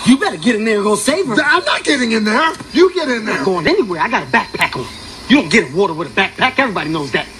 You better get in there and go save her. I'm not getting in there. You get in there. I'm not going anywhere. I got a backpack on. You don't get in water with a backpack. Everybody knows that.